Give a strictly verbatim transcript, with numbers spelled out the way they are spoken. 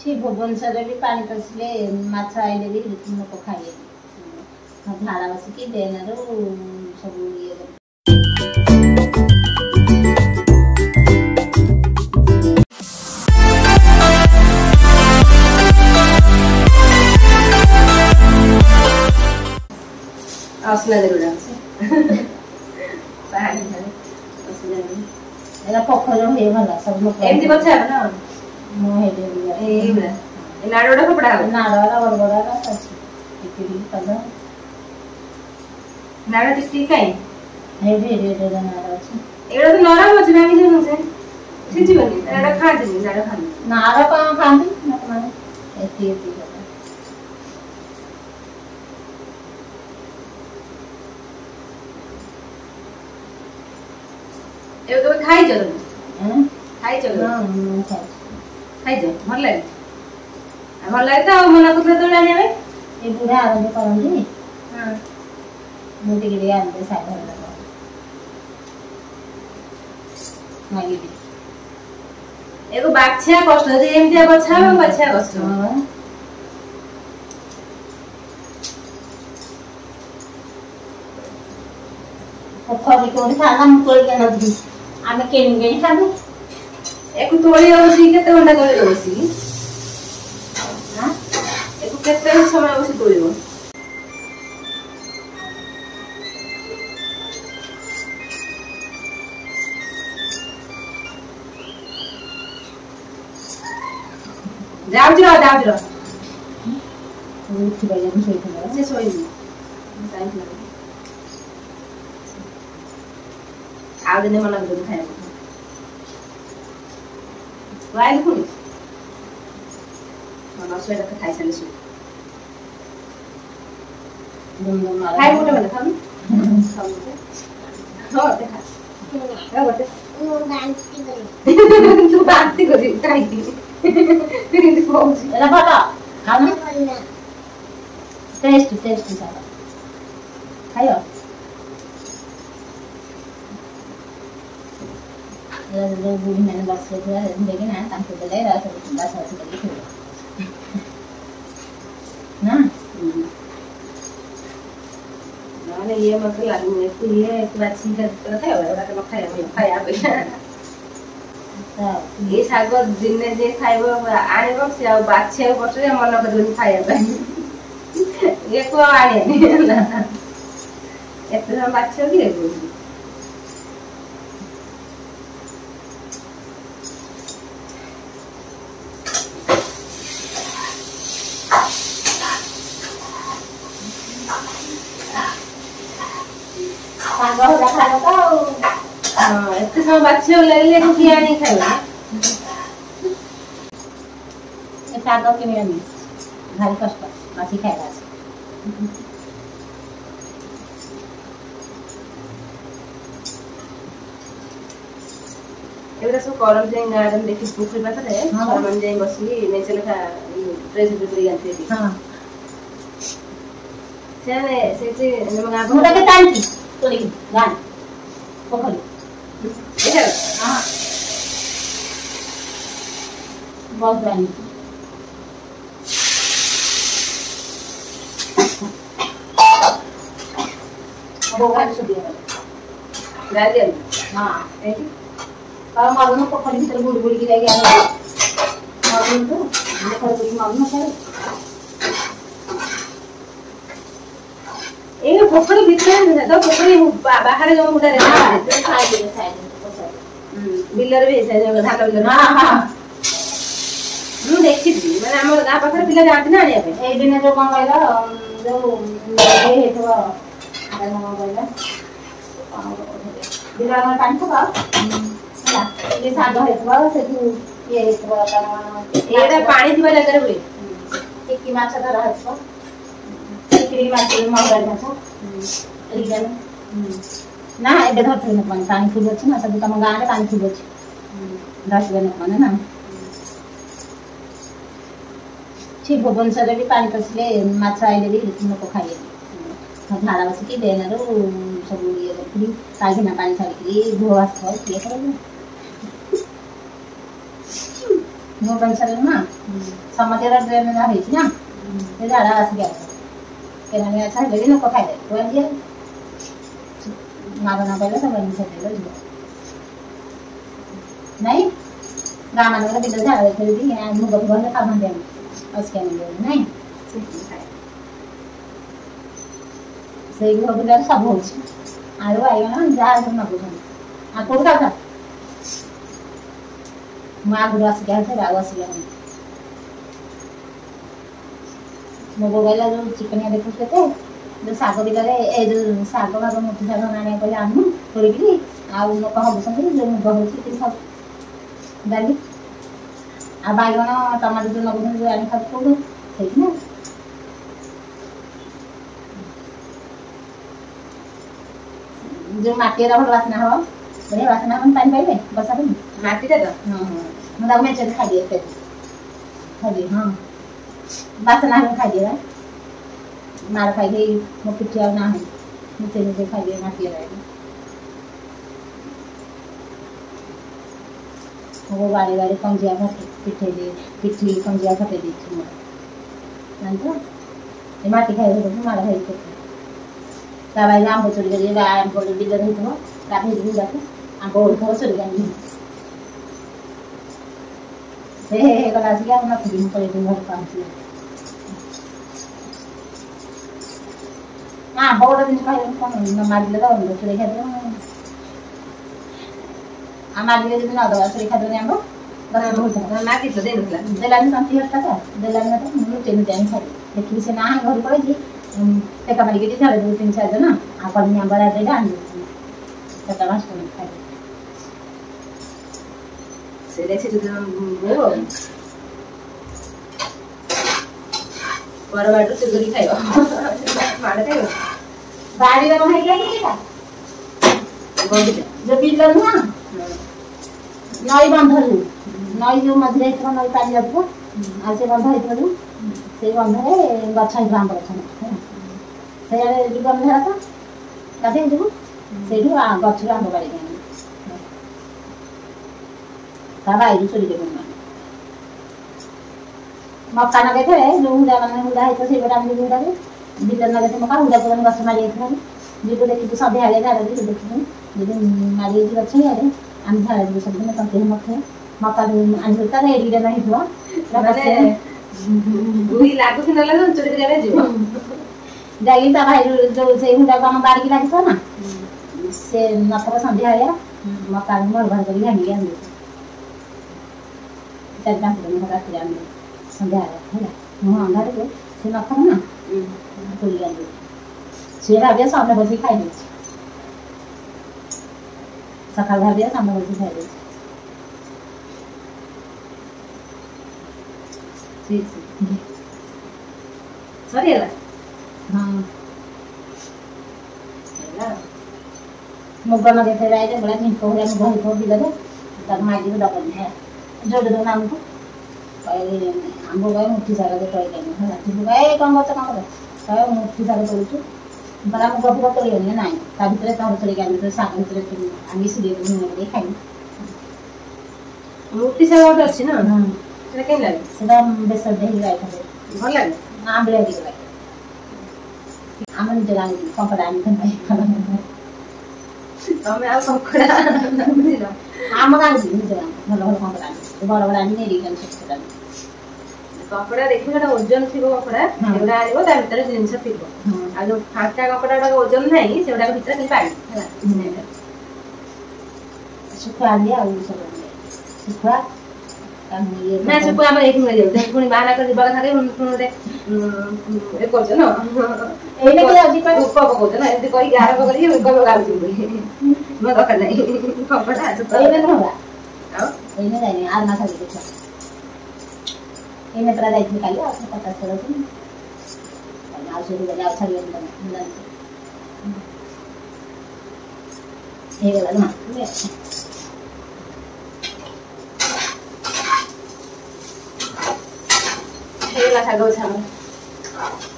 सी भुवनेश्वर भी पानी पशिले माछ आइले भी लोक खाइए झाड़ा बसिकी देन सब ये असला जरूर पानी असला एला पोखर हे भला सब लोक एमती बच्चा है ना मो हे दे ए एला ए नाडोडा कपड़ा है नाडोडा बड़बड़ा का सच टिकरी कलर नाडा टिकरी काई हे भी रे रे नाडा अछि एड़ा तो नरम अछि ना कि जनु से सिजी बनी एड़ा खा दे नाडा खा नाडा का खांदी ना माने एती एती ए तो खाई चलो हैं खाई चलो हां खाई खाई जा भल लागे भल लागे तो मना कुतला तो लाने आवे ए बुढ़ा आरंभ करंदी हां मोटी गिरी आंदे साइड में लगा मागी दी एगो बाछा कष्ट दे एमती बाछा में बाछा कष्ट हां पोखरी कोन खाना हम कोई के नदी आमे केन गेन खाबो एको तोड़ी होसी केते घंटा करे होसी हां एको केते समय होसी तोड़िबो जाऊ जरा जाऊ जरा उठ गए हम सोई थे से सोई टाइम लगे आउ दिन मन लगे खाए वाइल खुनी मन सोई रख खाई साले सु दम दम मारा खाई मोटे वाला खाऊ खाऊ हो देखा क्या बोलते तू बांती करी काई की फिर इधर पहुंच एला फटा खाना टेस्ट टेस्ट सारा खायो एला जो बुढ़ी मैंने बस से थोड़ा लेकिन ना काम तो ले रहा सब बस बस करके ना ना ये मत लागू है तो ये एक बात सी करता है और बात मत खाया मैं खाया पे ये सागो दिन ने जे खाइबो आनेबो से आ बाछे बसरे मन कर खाया पे ये को आने ना एते हम बाछे की रे सागो देखा तो हां एते सब बाछे लगले को किया नहीं खाइबो ए सागो के नहीं भारी कष्ट मासी खाइला एवरा सब करम जे गार्डन देखि पोखरी पाखरे मन जे बसी नै चले का प्रेस बिक्री आते थी हां सेने से जे नमगा मुड़ा के टांकी तोरी गान पोखरी देखा हां बहुत रानी वो गान सुदिया गार्डन हां ऐठी और मालूम है पोखरी भीतर गुड़ गुड़ की जाएगी आ मालूम तो पोखरी गुड़ मालूम है ए पोखरी भीतर है तो पोखरी बाहर जो मुडा रे हां साइड में साइड में पोखरी हम बिलर भी है जो धान बिलर हां हां हम देखि दी माने हमर गां पाखर पिला जात ना आने पे ए दिन जो कोन कहला जो ये हेतवा आधा न कहला बिला में पानी तो होला ये साग हेतवा से तू ये हेतवा ता एडा पानी दिबा लगे रे एक की माछ धरा हेतवा एकरी माछ मगर माछ रिगन ना एबे धरते न पानी पानी फुल अछि ना सब तम गां रे पानी फुल अछि दस गने माने ना सी भुवनेश्वर भी पानी पशिले माछ आइले भी लोक खाइए झाड़ा बसिकी देन सब ये करके कागिना पानी छाड़ी धोआ सब ये करेंगे ମୋ ପଇସାରେ ନା ସମସ୍ତର ଟ୍ରେନ୍ ନା ହେଇଛି ନା ସେ ଝାଡ଼ା ଆସିକି ଆସ କେନାନି ଆଛା ହେଲେ ବି ଲୋକ ଖାଇଦେବେ କୁଆଡ଼େ ଯିବେ ମାଗଣା ପାଇଲେ ସବୁ ଜିନିଷ ଦେଲେ ଯିବ ନାଇଁ ଗାଁ ମାନଙ୍କର ବିଲ ଝାଡ଼ା ଦେଖେଇକି ମୁଗ ଫୁଗ ହେଲେ ଖାଉନାହାନ୍ତି ଆମେ ଅସିକା ମିଳିବ ନାଇଁ ସେଇ ଘର ବିଲରେ ସବୁ ହଉଛି ଆଳୁ ବାଇଗଣ ଯାହା ସବୁ ନଗୁଛନ୍ତି ଆଉ କୋଉଠି ଖାଉଛ ମୁଁ ଆଗରୁ ଆସିକି ଆସେ ଆଉ ଆସିକି ମୋ ବୋଉ କହିଲା ଯୋଉ ଚିକଣିଆ ଦେଖୁଛୁ କେତେ ଯୋଉ ଶାଗ ବିଲରେ ଏ ଯୋଉ ଶାଗ ଭାଗ ମୁଠି ଶାଗ ଆଣିବା କହିଲେ ଆଣୁ ତୋଳିକିରି ଆଉ ଲୋକ ହବୁଛନ୍ତି ଯୋଉ ମୁଗ ହଉଛି ଟିକେ ଖାଉ ଡାଲି ଆଉ ବାଇଗଣ ଟମାଟୋ ଯୋଉ ନଗୁଛନ୍ତି ଯୋଉ ଆଣି ଖାଉଛୁ କୋଉଠୁ ସେଇଠି ନା ଯୋଉ ମାଟିର ଭଲ ବାସ୍ନା ହବ ବଢ଼ିଆ ବାସ୍ନା ହବ ପାଣି ପାଇଲେ ବର୍ଷା ଦିନ ମାଟିଟା ତ ହଁ ହଁ ମୁଁ ତାକୁ ମେଞ୍ଚେ ଖାଇଦିଏ ଖାଇଦିଏ ହଁ ବାସ୍ନା ହେଲେ ଖାଇଦିଏ ମାର ଖାଇକି ମୋ ପିଠି ଆଉ ନାହିଁ ନିଜେ ନିଜେ ଖାଇଦିଏ ମାଟିର ମୋ ବାଡ଼ି ବାଡ଼ି କଞ୍ଜିଆ ପିଠେଇ ଦିଏ ପିଠି କଞ୍ଜିଆ ଫଟେଇ ଦେଇଛି ମୋର ଜାଣିଛ ଏ ମାଟି ଖାଇବାକୁ ମାଡ଼ ଖାଇକି ତା ବାଇରେ ଆମ୍ବ ଚୋରି କରି ଆମ୍ବ ବିଲରେ ହେଇଥିବ ଗାଧେଇକି ଯାକୁ ଆମ୍ବ ଓଳିଥିବ ଚୋରି ଆଣିକି ସେ ହେଇଗଲା ଆସିକି ଆଉ ନଥିଲି ମୁଁ ପଳେଇଥିଲି ଘରେ ପହଞ୍ଚିଲି ଆମ୍ବ ଗୋଟେ ଜିନିଷ ଖାଇଲେ କ'ଣ ମାରିଲେ ତ ଚୋରି ଖାଇଦେବ ଆଉ ମାରିଲେ ଯଦି ନ ଦେବା ଚୋରି ଖାଇଦେବନି ଆମ୍ବ ମାଗି ତ ଦେଇନଥିଲା ଦେଲାନି ତଣ୍ଟି ହଟା ତ ଦେଲାନି ମତେ ମୁଁ ଲୁଚେଇ ଲୁଚେଇ ଆଣି ଖାଇଲି ଦେଖିବି ସେ ନାହିଁ ଘରୁ ପଳେଇଛି ଟେକା ମାରିକି ଟିକେ ଛାଡ଼ି ଦେବୁ ତିନି ଚାରି ଜଣ ଆଉ କଲିମି ଆମ୍ବ ଦେଇକି ଆଣି ଦେଉଛି ସେଟା ମାସ ଖାଇଲି ସେ ଦେଖି ପର ବାଟରୁ ଚୁରି ଖାଇବ ମାଡ଼ ଖାଇବ ବାଡ଼ିରେ କ'ଣ ହେଇକି ଆସିଛି ଯୋଉ ବିଲ ନୁହଁ ନଈ ବନ୍ଧରୁ ନଈ ଯୋଉ ମଝିରେ ହେଇଥିବ ନଈ ପାଣି ଯାଉଥିବ ଆଉ ସେ ବନ୍ଧ ହେଇଥିବ ଯୋଉ ସେଇ ବନ୍ଧରେ ଗଛ ହେଇଥିବ ଆମ୍ବ ଗଛ ସେଇଆଡ଼େ ଯିବୁ ଆମେ ଧରାକ ଗାଧେଇ ଯିବୁ ସେଇଠୁ ଗଛରୁ ଆମ୍ବ ବାଡ଼ିକି ଆଣିବୁ ତା ବାଇରୁ ଚୋରି ଦେବୁ ମକା ନଗେଇଥିଲେ ଯୋଉ ହୁଡ଼ା ମାନେ ହୁଡ଼ା ହେଇଥିବ ସେଇପଟେ ଆମେ ହୁଡ଼ାକୁ ଭିତରେ ନଗେଇଥିବ ମକା ହୁଡ଼ା ପର୍ଯ୍ୟନ୍ତ ଗଛ ମାରି ଯାଇଥିବ ଯିବୁ ଦେଖିବୁ ସନ୍ଧ୍ୟାବେଳେ ଝାଡ଼ା ଯିବୁ ଦେଖିବୁ ଯଦି ମାରି ଯାଇଛି ଗଛ ଇଆଡ଼େ ଆମେ ଝାଡ଼ା ଯିବୁ ସବୁଦିନ ତଣ୍ଟି ମକା ମକା ଆଣିବୁ ତାର ଏଡ଼ିକିଟା ହେଇଥିବ ଲାଗୁଛି ନ ଲାଗୁ ଚୋରି କରିବା ପାଇଁ ଯିବ ଯାଇକି ତା ଭାଇ ଯୋଉ ସେଇ ହୁଡ଼ାକୁ ଆମ ବାଡ଼ିକି ଲାଗିଥିବ ନା ସେ ନଥିବ ସନ୍ଧ୍ୟାବେଳିଆ ମକା ମୋର ଘର କରିକି ଭାଙ୍ଗିକି ଆଣିବୁ ଚାରି ପାଞ୍ଚ ଦିନ ରାତିରେ ଆଣିବୁ ସନ୍ଧ୍ୟାବେଳେ ହେଲା ମୁଁ ଅନ୍ଧାରକୁ ସେ ନଥିବ ନା ତୋଳିକି ଆଣିବୁ ସିଏ ଭାବିବ ସାମନେ ବସିକି ଖାଇଦେଉଛି ସକାଳୁ ଭାବିବ ସାମନେ ବସିକି ଖାଇଦେଉଛି ସରିଗଲା ହଁ ମୁଗ ନଗେଇଥିଲେ ବାଇରେ ବଢ଼ିଆ ଝିଙ୍କ ଭଳିଆ ମୁଗ ହେଇଥିବ ବିଲରେ ତାକୁ ମାଗିକି ଦବନି ଯୋଡ଼ି ଦେଉନ ଆମକୁ କହିଲେ ଆମ୍ବ ଗାଈ ମୁଠି ଶାଗ ତୋଳିକି ଆଣିବ ହେଲା ଝିଙ୍କୁ ଗାଈ କ'ଣ କରୁଛ କ'ଣ କର କହିବ ମୁଠି ଶାଗ ତୋଳୁଛୁ ବରା ମୁଗ ଫୁଗ ତୋଳିବନି ନାହିଁ ତା ଭିତରେ ତର ତୋଳିକି ଆଣିବ ଶାଗ ଭିତରେ ଆଣି ସିଲେଇ ଲୁଣ ପକେଇ ଖାଇବୁ ମୁଠି ଶାଗ ଗୋଟେ ଅଛି ନା ସେଟା କେମିତି ଲାଗେ ସେଟା ବେସର ଦେଇକି ଗାଈ ଖାଇବେ ଭଲ ଲାଗେ ଆମ୍ବିଳିଆ ଟିକେ ଲାଗେ ଆମ ନିଜ ଗାଁ କଙ୍କଡ଼ା ଆଣିଛନ୍ତି ତମେ ଆଉ କଙ୍କଡ଼ା ଆମ ଗାଁକୁ ନିଜ ଗାଁ ଭଲ ଭଲ କଙ୍କଡ଼ା ଆଣି ବଡ଼ ବଡ଼ ଆଣି ନେଇକି ଛୋଟ ଛୋଟ ଆଣି କଙ୍କଡ଼ା ଦେଖିବ ଗୋଟେ ଓଜନ ଥିବ କଙ୍କଡ଼ା ସେଗୁଡ଼ା ଆଣିବ ତା ଭିତରେ ଜିନିଷ ଥିବ ଆଉ ଯୋଉ ଫାଙ୍କା କଙ୍କଡ଼ା ଗୁଡ଼ାକ ଓଜନ ନାହିଁ ସେଗୁଡ଼ାକ ଭିତରେ ଖାଲି ପାଣି ହେଲା ଶୁଖୁଆ ଆଣିଲି ଆଉ ସବୁ ଶୁଖୁଆ ନା ଶୁଖୁଆ ଆମର ଏଇଠି ମିଳିଯାଉଛି ପୁଣି ବାହାନା କରି ଯିବା କଥା ଗୋଟେ ଏ କରୁଛ ନା ଉପ ପକଉଛ ନା ଏମିତି କହିକି ଆରମ୍ଭ କରିକି ଉପ ପକାଉଛି ମୋ ଦରକାର ନାହିଁ କଙ୍କଡ଼ା ଆଉ ଏଇନେ ଯାଇନି ଆର ମାସ ଦେଖିବା ଏଇନେ ପୁରା ଯାଇଥିଲି କାଲି ଆଉ ପଚାଶ ଥର ଆଉ ସେଠି ଗଲେ ଆଉ ଛାଡ଼ିବନି ତମେ ହେଇଗଲା ନା ହେଇଗଲା ଶାଗ ଛାଗ